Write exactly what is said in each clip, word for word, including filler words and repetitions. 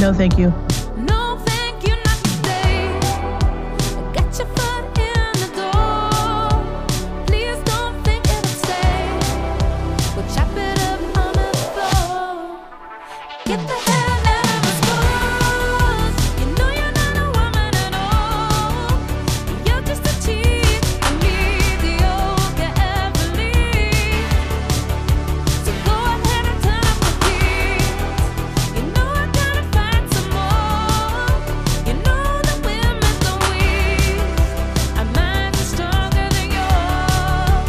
No, thank you. No, thank you, not today. Got your foot in the door. Please don't think it'll stay. We'll chop it up on the floor. Get the hell out of my schools. You know you're not a woman at all. You're just a cheat, a mediocre athlete. So go ahead and turn up the heat. You know I gotta find some more. You know that we're meant to win. Our minds are stronger than yours.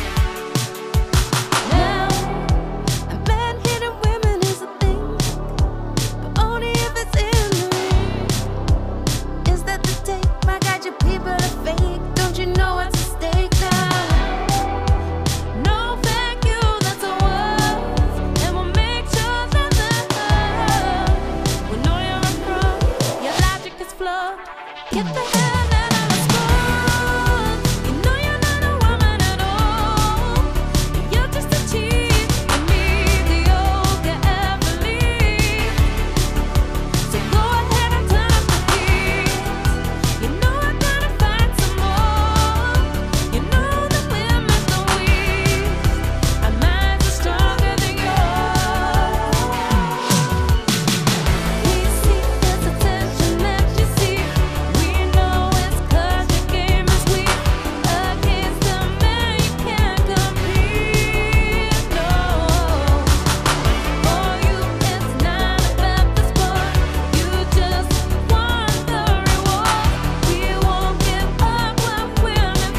Now, a man hitting women is a thing, but only if it's in the ring. Is that the take? My God, you people are fake. Don't you know what's at stake now? No, thank you, that's a word. And we'll make sure that the we know you're a fraud. Your logic is flawed. Get the hell out of my schools. You know you're not a woman at all. You're just a cheat, a mediocre athlete. So go ahead and turn up the heat. You know I gotta find some more. You know that we're meant to win. Our minds are stronger than yours. We see there's attention that you see. We know it's 'cause your game is weak. Against a man you can't compete. No, for you it's not about the sport. You just want the reward. We won't give up what we're meant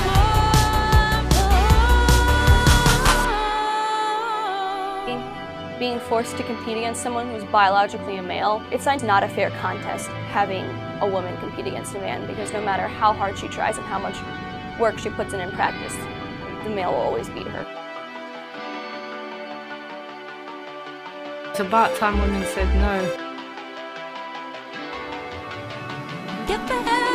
for. Being forced to compete against someone who's biologically a male, it's not a fair contest having a woman compete against a man, because no matter how hard she tries and how much work she puts in in practice, the male will always beat her. It's about time women said no. Get the hell